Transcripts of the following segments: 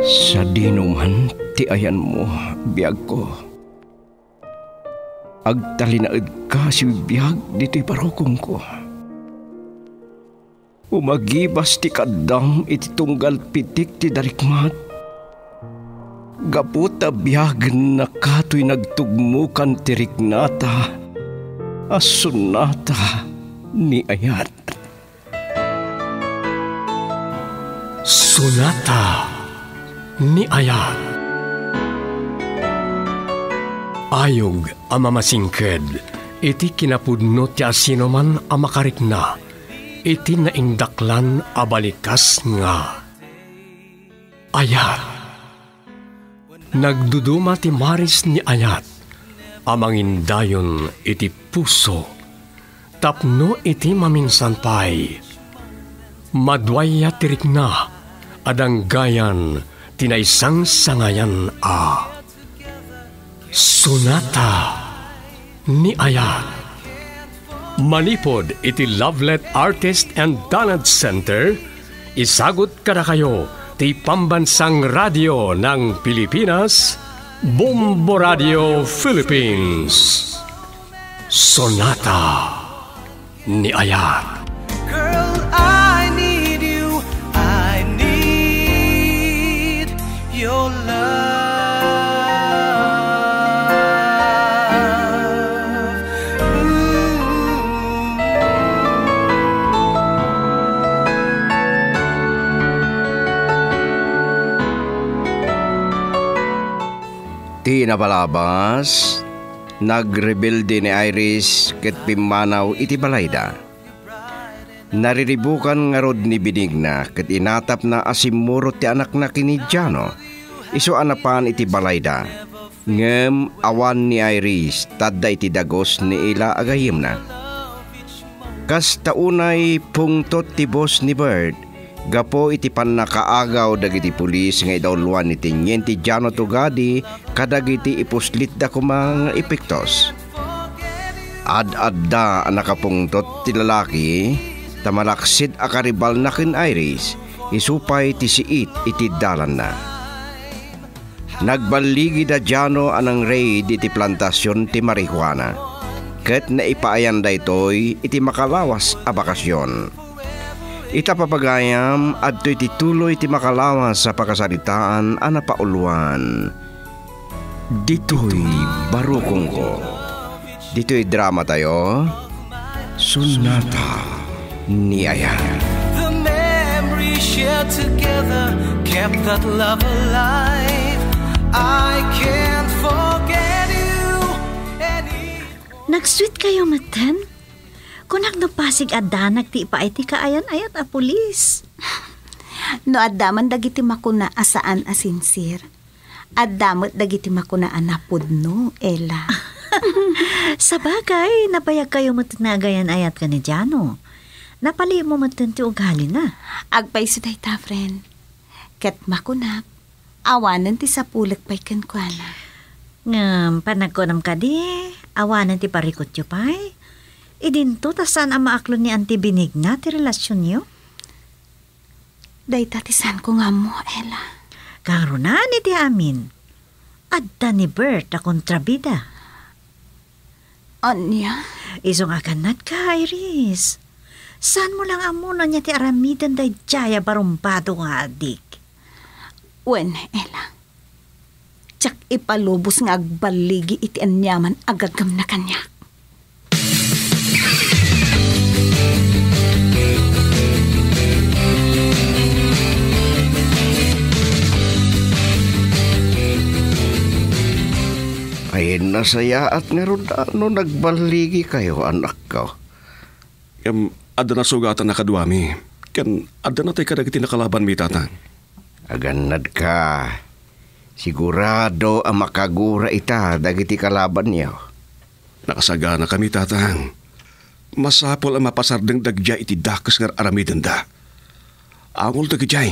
Sa dinuman ti ayan mo, biyag ko. Agtalinaed ka si biyag dito'y parokong ko. Umagibas ti kadam iti tunggal pitik ti darikmat. Gaputa biyag na kato'y nagtugmukan ti riknata, asunata ni ayat. Sunata ni ayat. Ayog ang mamasingked, iti kinapudno ti asinoman ang makarikna, iti naindaklan abalikas nga. Ayat. Nagduduma ti maris ni ayat, amangindayon iti puso, tapno iti maminsan pay. Madwaya ti rikna, adang gayan tinaisang sangayan a. Sunata ni ayat. Manipod iti Lovelet Artist and Talent Center, isagot kada kayo ti pambansang radyo ng Pilipinas, Bombo Radio Philippines. Sonata ni ayat. Girl, I need you. I need your love. Ti nabalabas, nagrebelde ni Iris ket pimanaw iti balayda. Nariribukan nga rod ni Benigna ket inatap na asimuro ti anak na kini Jano. Isu anapan iti balayda. Ngem awan ni Iris tadda iti dagos ni ila agayim na. Kas taunay pungtot ti boss ni Bert, gapo iti pannakaagaw dagiti pulis nga idawluan iti nyen ti Jano tugadi kadagiti ipuslit da kumang epektos. Ad-adda nakapungtot ti lalaki, tamalaksid akaribal na kin Iris, isupay ti siit iti dalan na. Nagbaligi da Jano anang raid iti plantasyon ti marihuana, ket naipaayan da ito'y iti makalawas a bakasyon. Ita papagayam adto'y tituloy ti makalawas sa pakasaritaan a napauluan. Dito'y barukong ko. Dito'y drama tayo. Sunata ni ayat. The memories shared together kept that love alive. I can't forget you. Nag-sweet kayo matan? Kung nagnapasig adanak ti ipaay ti kaayan-ayat a pulis. No addaman dagiti makuna asaan asinsir. Addamot dagiti makuna anapudno, Ella. Sa bagay, napayag kayo matnagayan-ayat ka ni Jano. Napali mo matan ti ugali na. Agpay suday ta, friend. Ket makunak, awanan ti sapulak pa'y kankwana. Ngam, panagkonam ka di, awanan ti parikot yu pa'y. Idinto tasan ang maaklo ni Auntie Benigna ti relasyon niyo? Day tatisan ko nga mo, Ella. Karunan iti amin. Adda ni Bert a kontrabida. Anya? Isong akanat ka, Iris. Saan mo lang amuno niya ti aramidan day jaya barumpado nga adik? Wen, Ella. Tsak ipalubos nga agbaligi iti anyaman agagam na kanya. Ay nasaya at ngayon ano nagbaligi kayo anak ko. Ada na sugatan na kadwami. Kan ada na tayo kadagiti nakalaban mi tatang. Aganad ka. Sigurado ang makagura ita dagiti kalaban niyo. Nakasagana kami tatang. Masapol ang mapasardeng dagja iti dakas nga aramidan da. Angol dagjay.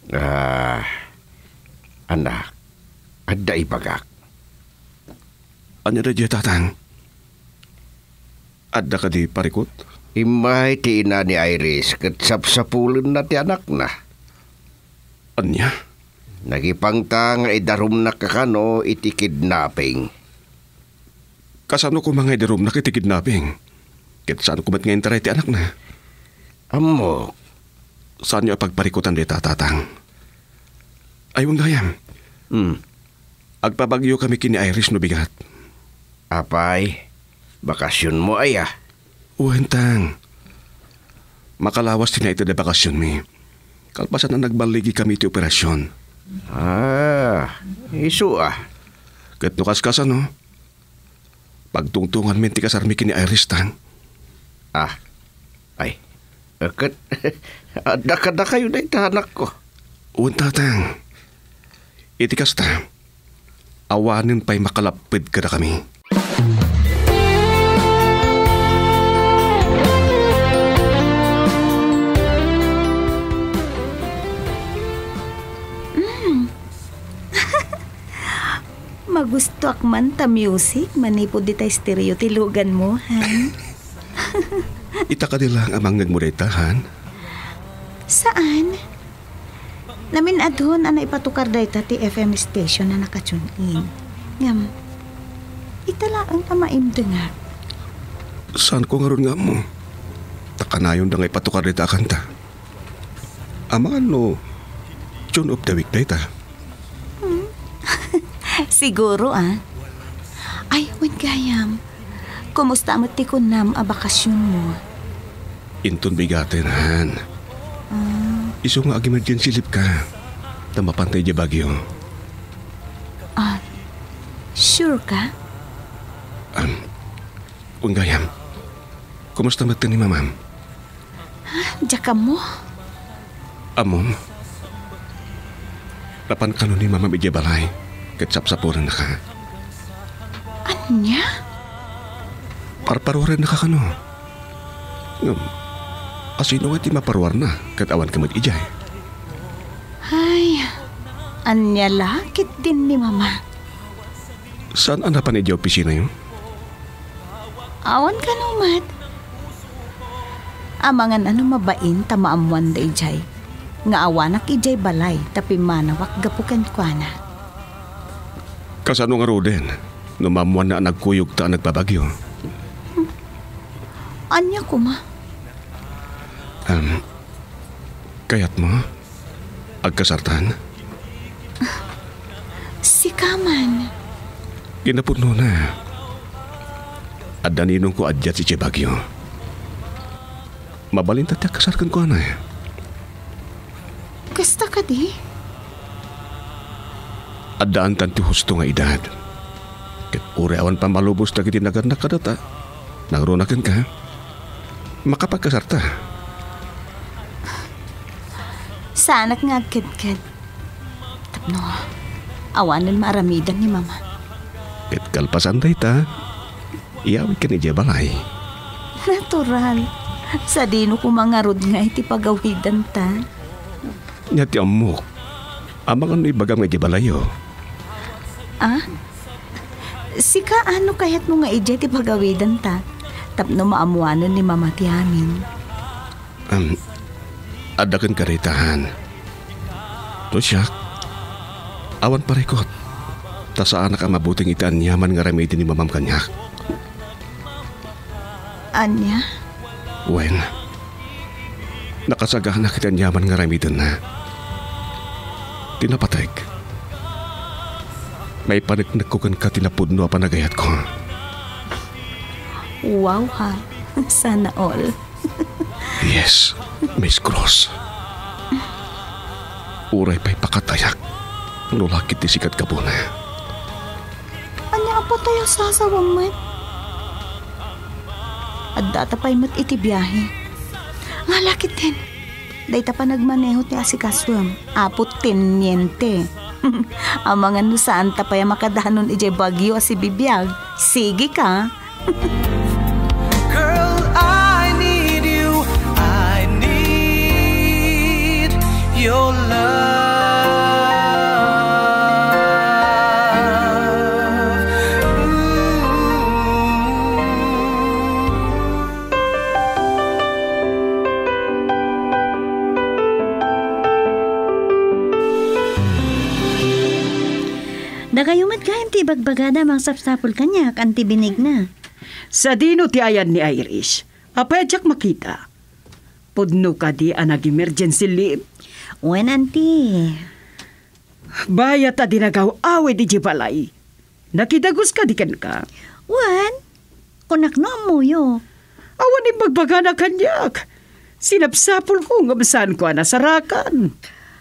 Anak, adda ibagak. Anya na diya tatang? Adda ka di parikot? Imay ti ina ni Iris ket sapsapulin na ti anak na. Anya? Nagipangta nga idarum na kakano iti kidnapping. Kasano ko mga idarum na kiti kidnapping? Kit saan ko ba't ngayon taray ti anak na? Amo, Saan niyo pagparikutan dita, tatang? Ayong dayam. Agpabagyo kami kini Irish no bigat. apay, bakasyon mo ay Uwentang. Makalawas din na ito na bakasyon mi. Kalpasan na nagbaligi kami iti operasyon. Isu Kat nukas-kasa no? Pagtungtungan min ti kasarmi kini Irish tang. Ay, akat, ada kayo na itahanak ko. Uwentatang. Iti kasta. Awanin pa'y makalapid ka na kami. Magusto ak man ta music, manipod di ta stereo tilugan mo, han? Ita ka nilang amang nagmuretahan. Saan? Namin adhon ana ipatukar dayta ti FM station na nakatune in. Ngam, italaang amaimdo nga. Saan ko nga ron nga mo? Takanayon na ngay patukar dita kanta. Amang ano, tune of the week dayta. Siguro Ay, wen gayam. Kumusta mo ti kunam a bakasyon mo? Inton bigatin, han. Iso nga ag-emergency leave ka. Tamapantay di bagyo. Sure ka? Unggayam, kumusta mo ni mamam? Diyaka mo? Amom, lapan ka ni mamam iji balay. Katsap-sapuran na ka. Anya? Parparuaran na ka kano. Asino nga ti maparuar na katawan ka mag-ijay. Ay, anya lakit din ni mama. Saan anapan iji opisina yun? Awan ka numat. Amangan ano mabain tamaamuan da ijay. Nga awanak ijay balay tapi manawak gapukan kwa na. Kasano nga roden? Numamuan na nagkuyog ta nagpabagyo. Anya ko ma? Kayat mo? Agkasartan? Si Kaman. Ginapuno na. At daninong ko adyat si Chebagyo. Mabalin tatya kasarkan ko na. Kasta ka di? At daan tanti husto nga edad. Ket ure awan pa malubos na kitinagan na kadata. Nagrunakan ka. Makapagkasarta. Sanak nga agkad-kad. Tapno, awanan maaramidan ni mama. Ket kalpasan day ta. Iyawit ka ni Jebalay. Natural. Sa dino ko mga rod nga iti pagawidan ta. Nyati amok. Amang ano ibagam nga Jebalayo. Si kaano kayat mo nga ije ti pagawidan ta? Tapno maamuanan ni mama ti amin. Adakan karitahan. To siya. Awan parikot. Ta saan ka mabuting itaan yaman nga remedy ni mamam kanyak. Anya? Wen. Nakasagahan na kitaan yaman nga remedy na. Tinapatay. May panagnakukan ka tinapudno pa nagayat ko. Wow ha. Sana all. Yes, Miss Cross. Uray pa'y pakatayak. Nulakit ti sikat ka po na. Anya pa tayo sasawang mat? At data pa'y mat iti biyahe. Nga lakit din. Dahita pa nagmaneho ti asikaswam. Apot tenyente. Ang mga nusaan ta pa yung makadahanon ijay bagyo si bibiyag. Sige ka. Girl, I need you. I need your love. Dagayumat kayo ti bagbagada mang sapsapol kanya kanti binig na. Sa dino ti ayan ni Irish, apayadyak makita. Pudno ka di anag emergency leave. Wen anti. Bayat a dinagaw awe di jibalay. Nakidagos ka di kan ka. Wen? Kunak no amuyo. Awan ni magbaga na kanyak. Sinapsapol ko nga basan ko nasarakan.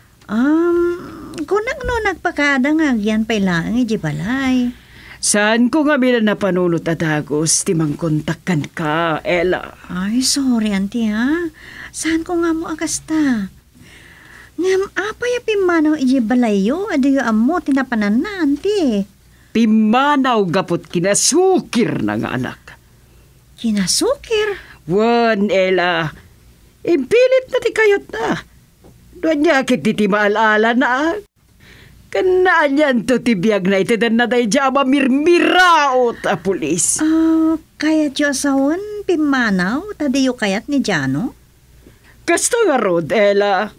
Kunak no nagpakada nga agyan pa ilang ijibalay. Saan ko nga mila napanunot at agos, timang kontakan ka, Ella. Ay, sorry, auntie, ha? Saan ko nga mo akasta? Ngam, apay pimanaw ijibalayo, adayo amo, tinapanan na, auntie. Pimanaw gapot kinasukir na nga anak. Kinasukir? Wan, Ella. Impilit na ti kayat na. Doon niya kit ti maalaala na. Kanaan yan to tibiyag na itidan na tayo dyan mirmiraot a pulis. Kayat yung asawan, pimanaw, tadiyo kayat ni Jano? Kasto nga rod, Ella.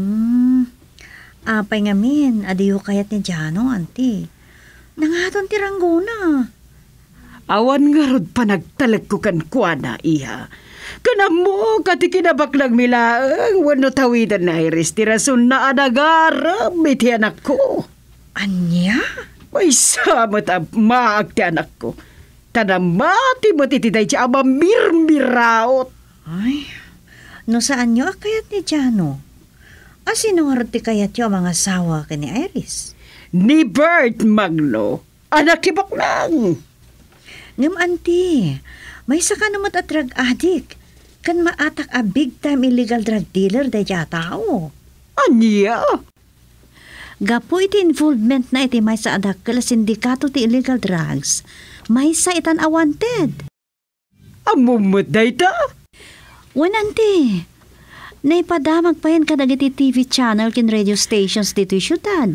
Apay ngamin, adiyo kayat ni Jano, auntie. Nangaton tirangguna. Awan nga rod pa nagtalag ko kan kuana, iha. Kanam mo, kati kinabaklang milaang, wano tawidan na iris, tirasun na anagarap, iti anak ko. Anya? May samot ang maag ti anak ko. Tanamati mo titiday siya ama mirmiraot. Ay, no saan nyo akayat ni Jano? Sino nga ti kayat yung mga asawa ka ni Iris? Ni Bert Magno, anak kibak lang. Ngam, auntie, may saka naman at drug addict. Kan maatak a big time illegal drug dealer da dya tao. Anya? Gapo iti involvement na iti may sa adakkel sindikato ti illegal drugs. May sa itan a wanted. Amumot da ita? Wananti. Naipadamag pa yan kadag iti TV channel kin radio stations dito syudad.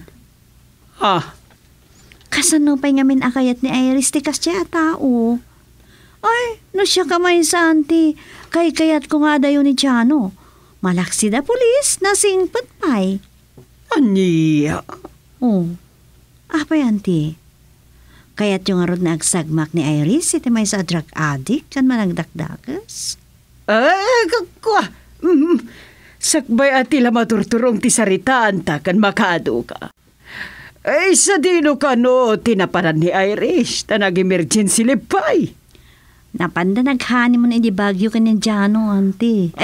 Kasano pa ngamin akayat ni Iris ti kasya tao. Ay, no siya kamay sa auntie. Kayat ko nga dayo ni Jano. Malaksi da pulis, nasingpat pa'y. Anya? Apay auntie. Kayat yung arod na agsagmak ni Iris, iti may sa drug addict, kan managdakdakas. Kakwa. Sakbay ati la maturturong ti saritaan ta kan makaado ka. Ay, sa dino ka no, tinaparan ni Irish, ta nag-emergency lipay. Napanda naghani mo na hindi bagyo ka ni Jano, auntie.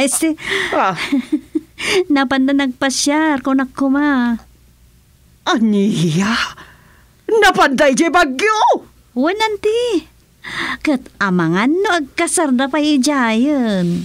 Napanda nagpasyar kung nakuma. Aniya? Napanday di bagyo? Wan, auntie. Kat amangan no agkasar na pa ijayan.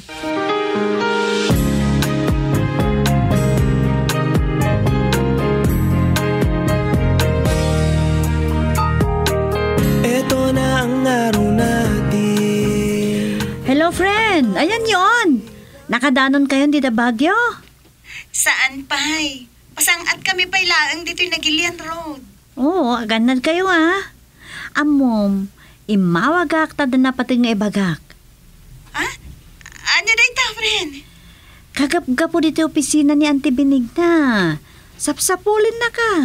Eto na ang araw natin. Hello, friend. Ayan yon. Nakadanon kayo dito Baguio? Saan pa'y? Pasangat kami pa'y laang dito'y Nagilian Road. Oo, ganad kayo Amom, imawagak ta na pati nga ibagak. Anya day ta, friend? Kagap-gapo dito opisina ni Auntie Benigna. Sapsapulin na ka.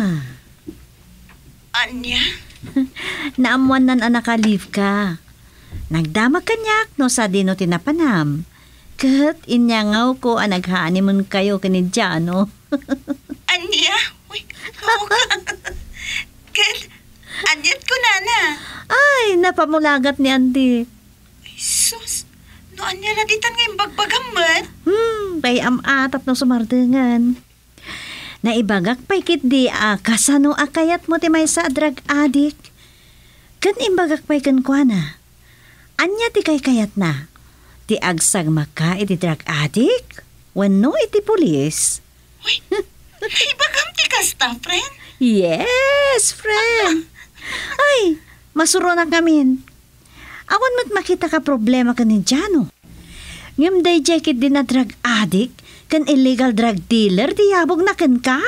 Anya? Naamuan nan anak ka-leave ka. Nagdamag kanyak no sa dino tinapanam. Kat inyangaw ko naghaanimun kayo kanidjano. Anya? Uy, oo ka. Kat, anyat ko na. Ay, napamulagat ni Auntie. Ay, sus. No, anya na ditan ngayong bagbagamat. Kay amatap no sumardengan. Naibagak pa'y kit di kasano akayat mo ti may sa drug addict. Kan imbagak pa'y kankwana. Anya ti kay kayat na. Ti agsag maka iti drug addict? Wano iti pulis? Uy, ibagam ti kasta, friend? Yes, friend. Ay, masuro na kamin. Awan mo't makita ka problema ka ni Jano. Ngam day jacket din na drug addict, kan illegal drug dealer, diyabog na kan ka.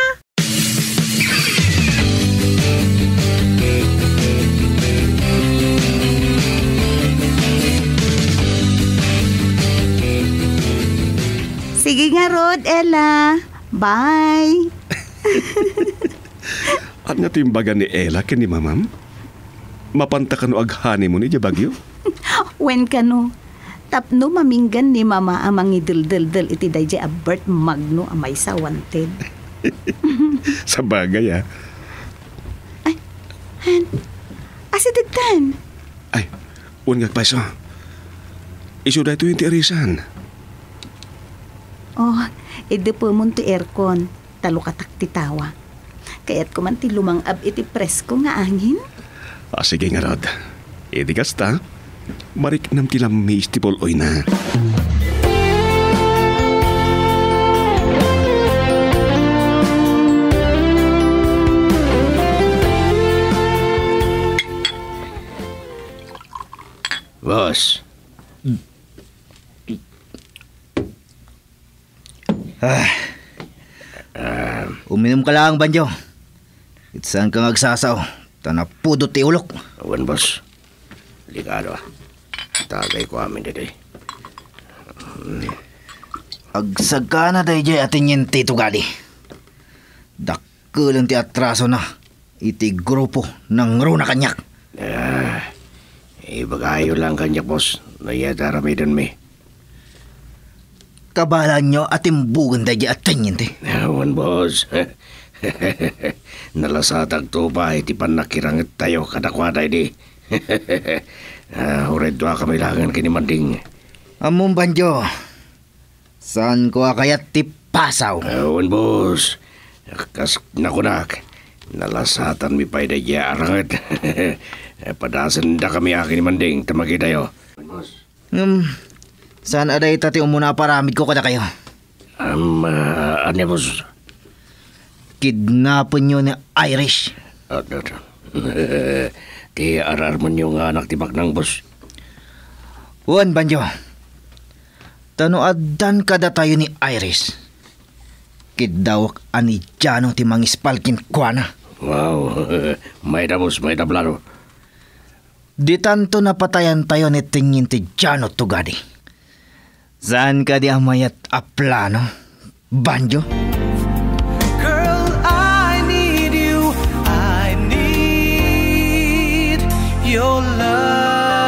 Sige nga, Rod, Ella. Bye. At nga katimbagan ni Ella ken ni mamam? Mapanta ka no aghani mo ni Bagyo? When ka no, tapno maminggan ni mama ang mangidildildil iti dayjay a Bert Magno amay sa wanted. Sa bagay, Asidagtan. Ay, unggag pa so. Isu da ito yung tiarisan. Oh, edi po mo ti aircon. Talo katak titawa. Kaya't kuman ti lumang ab iti presko nga angin. Sige nga Rod. Edi kasta, marik nam tilam mi istipol oy na. Boss. Uminom ka lang, Banjo. Itsan kang agsasaw. Tanapudot ti ulok. Awan, boss. Ligado. Tagay ko amin dito. Agsag ka na dahi jay atin yung tito gali. Dakkulan ti atraso na. Iti grupo ng runa kanyak. Ibagayo lang kanyak, boss. Nayata ramidan mi. Kabalan nyo ating bugan dahi atin yung ti. Awan, boss. Nalasatag to ba iti panakirangit tayo kadakwada di. Ured doa kami langan kinimanding. Among Banjo, saan ko kayat ti pasaw? Awan, boss. Kas nakunak. Nalasatan mi pa'y daya arangit. Padasan da kami akin manding tamagi tayo. Saan aday tati umuna paramid ko kada kayo? Ano, boss? Kidnapin nyo ni Irish. Ti arar mo nyo nga anak tibak ng boss. Uwan, Banjo. Tanuadan kada tayo ni Irish. Kidawak ani Jano ti mangispalkin kwa na. Wow, may da boss, may da plano. Di tanto napatayan tayo ni tingin ti Jano tugadi. Saan ka di amayat a plano, Banjo? Girl, I need you. I need your love.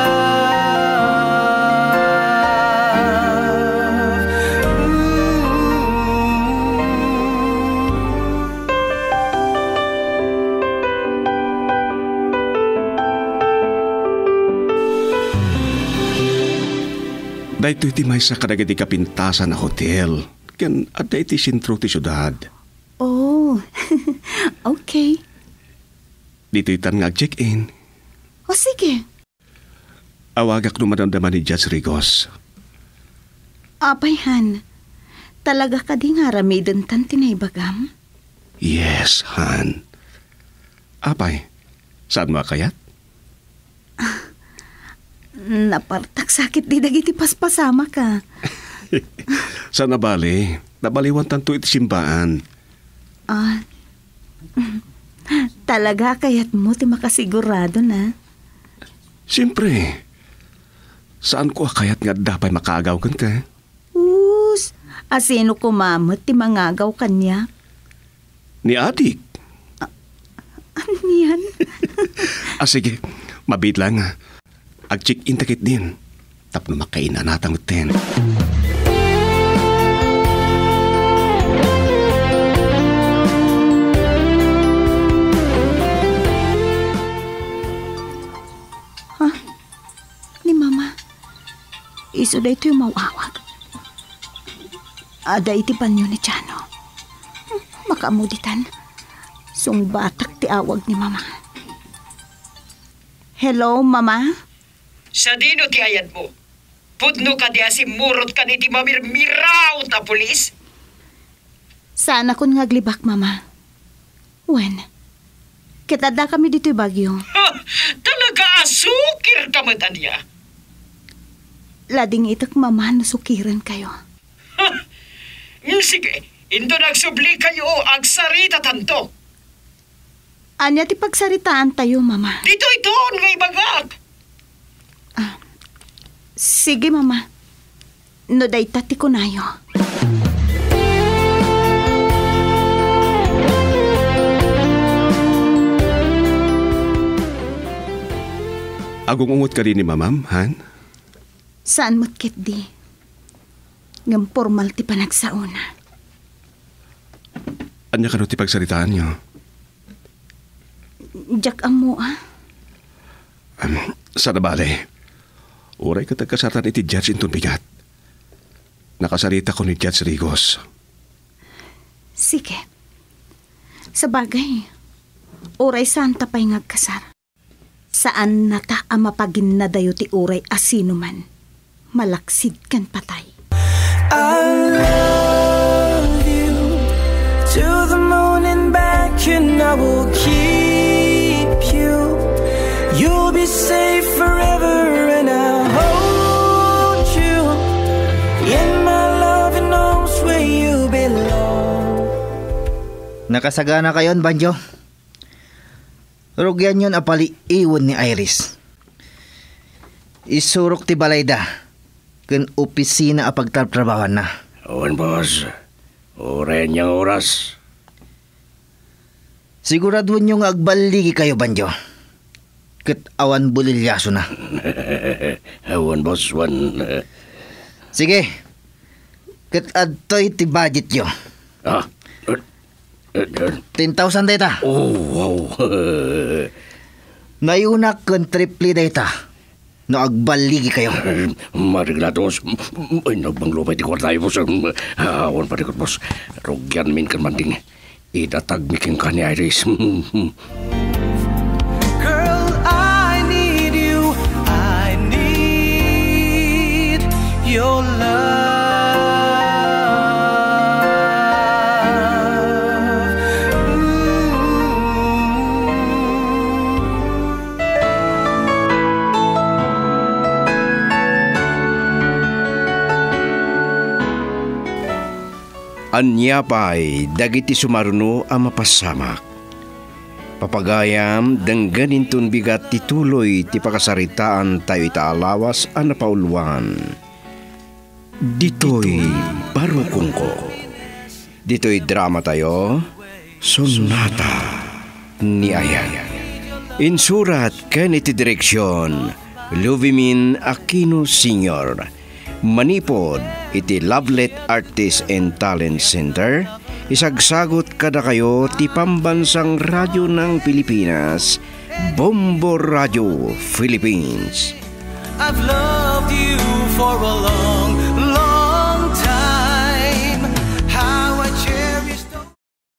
Dahito iti may sa kadagiti kapintasan na hotel. Kan ada iti sintro ti syudad. Oh, okay. Dito itan nga check-in. O sige. Awagak no madamdaman ni Judge Rigos. Apay, Han. Talaga ka di nga ramidan tan tinaybagam? Yes, Han. Apay, saan mo kayat? Napartak sakit di dagiti paspasama ka. Sa nabali, nabaliwan tanto iti simbaan. Talaga kaya't mo ti makasigurado na? Siyempre. Saan ko kayat nga dapat makaagaw kan ka? Asino kumamot ti mangagaw kanya? Ni Adik. Ano yan? Sige, mabit lang. Ag-check-in takit din. Tapno makaina natang ten. Ni Mama. Iso da ito yung mawawag. Ada iti panyo ni Chano. Makamuditan. Sung batak ti awag ni Mama. Hello, Mama? Sa dino ti ayad mo? Pudno ka di asimurot ka ni ti mamirmiraw ta pulis? Sana kun ngaglibak, Mama. When? Kitada kami dito'y Bagyo. Talaga asukir ka man niya. Lading itak, Mama, nasukiran kayo. Sige, indo nagsubli kayo agsarita tanto. Anya ti pagsaritaan tayo, Mama? Dito ito, ngay bagak. Sige, Mama. No day tati ko nayo. Agong ungot ka rin ni mamam, han? Saan mo't kit di? Ngam formal ti panagsauna. Anya ka no ti pagsalitaan niyo? Jak amo Sa nabali, uray ka tagkasartan iti Judge Inton Bigat. Nakasalita ko ni Judge Rigos. Sige. Sa bagay, uray saan ta pa'y ngagkasar. Saan na ta ang mapagin na dayo ti uray asino man. Malaksid kan patay. I love you to the moon and back, and I will keep you. You'll be safe forever, and I'll hold you in my loving arms where you belong. Nakasagana kayon, Banjo. Rugyan yun apali iwan ni Iris. Isurok ti balayda. Kan opisina a pagtatrabahan na. Awan, boss. Oren niyang oras. Siguraduhan nyo nga agbaligi kayo, Banjo. Kat awan bulilyaso na. Awan, boss. Wan. Sige. Kat adtoy ti budget yo. 10,000 data. Oh, wow. Nayunak kan triple data. No agbaligi kayo. Mariglados. Ay, nagbanglupay ti kwartayo, boss. Awan pa dikot, boss. Rugyan min kan manding. Itatag miking ka ni Iris. Girl, I need you. I need your love. Anya pa'y dagiti sumaruno ang mapasamak. Papagayam dengganin tun bigat tituloy ti pakasaritaan tayo itaalawas ang napauluan. Dito'y barukungko. Dito'y drama tayo, Sonata ni Ayan. Insurat ken iti direksyon, Luvimin Aquino Sr., manipod iti Lovelet Artist and Talent Center, isagsagot kada kayo ti Pambansang Radyo ng Pilipinas, Bombo Radio Philippines. I've loved you for a long